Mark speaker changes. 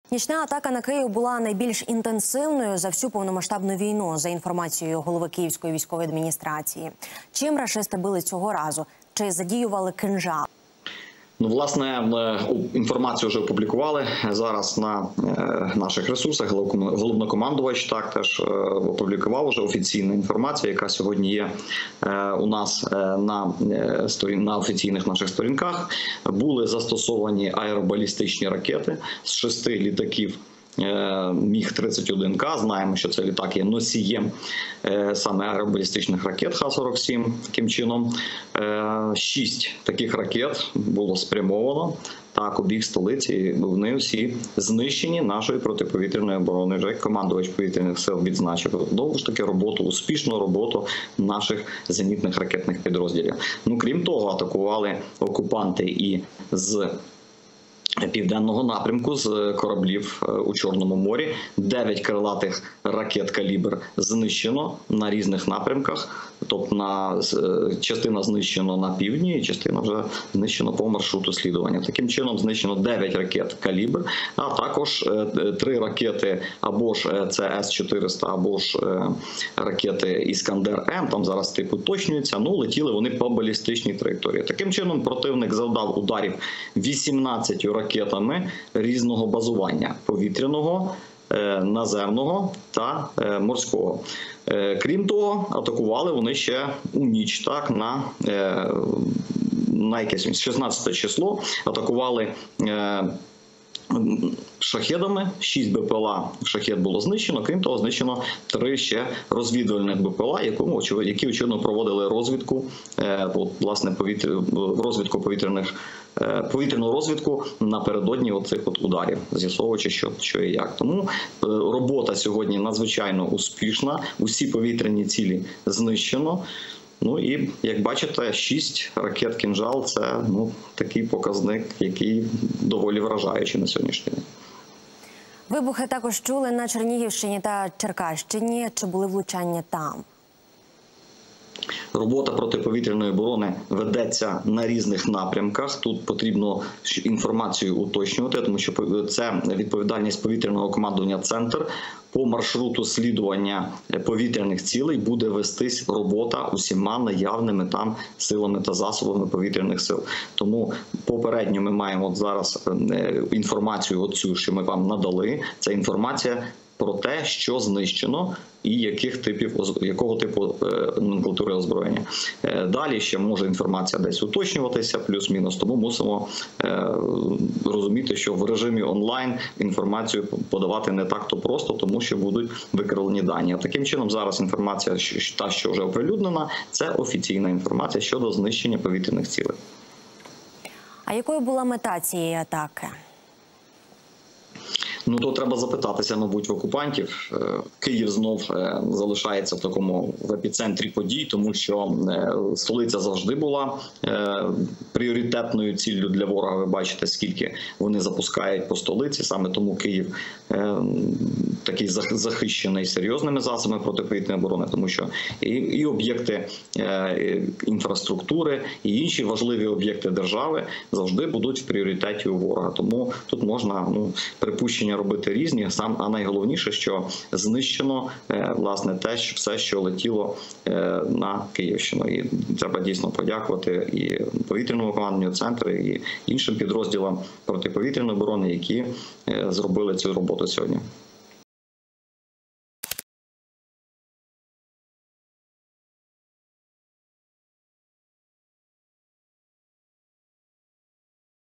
Speaker 1: Нічна атака на Київ була найбільш інтенсивною за всю повномасштабну війну, за інформацією голови Київської військової адміністрації. Чим рашисти били цього разу? Чи задіювали кинжал?
Speaker 2: Ну, власне, інформацію вже опублікували зараз на наших ресурсах. Головнокомандувач теж опублікував вже офіційну інформацію, яка сьогодні є у нас на офіційних наших сторінках. Були застосовані аеробалістичні ракети з 6 літаків Міг-31К. Знаємо, що цей літак є носієм саме аеробалістичних ракет Х-47. Таким чином, 6 таких ракет було спрямовано у бік столиці, і вони всі знищені нашою протиповітряною обороною. Вже командувач повітряних сил відзначив знову ж таки успішну роботу наших зенітних ракетних підрозділів. Ну, крім того, атакували окупанти і з південного напрямку, з кораблів у Чорному морі. 9 крилатих ракет «Калібр» знищено на різних напрямках. Тобто частина знищено на півдні, і частина вже знищено по маршруту слідування. Таким чином знищено 9 ракет «Калібр», а також 3 ракети або ж це С-400, або ж ракети «Іскандер-М», там зараз тип уточнюється, летіли вони по балістичній траєкторії. Таким чином противник завдав ударів 18 ракетами різного базування – повітряного, наземного та морського. Крім того, атакували вони ще у ніч, на якесь 16 число, атакували шахедами, 6 БПЛА шахед було знищено, крім того, знищено 3 ще розвідувальних БПЛА, які, очевидно, проводили розвідку, власне, повітряну розвідку напередодні оцих ударів, з'ясовуючи, що і як. Тому робота сьогодні надзвичайно успішна, усі повітряні цілі знищено. Ну і, як бачите, 6 ракет «Кинжал» – це такий показник, який доволі вражаючий на сьогоднішній день.
Speaker 1: Вибухи також чули на Чернігівщині та Черкащині. Чи були влучання там?
Speaker 2: Робота протиповітряної оборони ведеться на різних напрямках. Тут потрібно інформацію уточнювати, тому що це відповідальність повітряного командування «Центр». По маршруту слідування повітряних цілей буде вестись робота усіма наявними там силами та засобами повітряних сил. Тому попередньо ми маємо зараз інформацію оцю, що ми вам надали. Це інформація про те, що знищено і якого типу номенклатури озброєння. Далі ще може інформація десь уточнюватися, плюс-мінус, тому мусимо розуміти, що в режимі онлайн інформацію подавати не так-то просто, тому що будуть викривлені дані. Таким чином, зараз інформація, та, що вже оприлюднена, це офіційна інформація щодо знищення повітряних цілей.
Speaker 1: А якою була мета цієї атаки?
Speaker 2: Ну, то треба запитатися, мабуть, в окупантів. Київ знов залишається в епіцентрі подій, тому що столиця завжди була пріоритетною ціллю для ворога. Ви бачите, скільки вони запускають по столиці. Саме тому Київ такий захищений серйозними засобами протиповітряної оборони, тому що і об'єкти інфраструктури, і інші важливі об'єкти держави завжди будуть в пріоритеті у ворога. Тому тут можна припущення робити різні, а найголовніше, що знищено власне все, що летіло на Київщину. І треба дійсно подякувати і повітряному командуванню «Центр», і іншим підрозділам протиповітряної оборони, які зробили цю роботу сьогодні.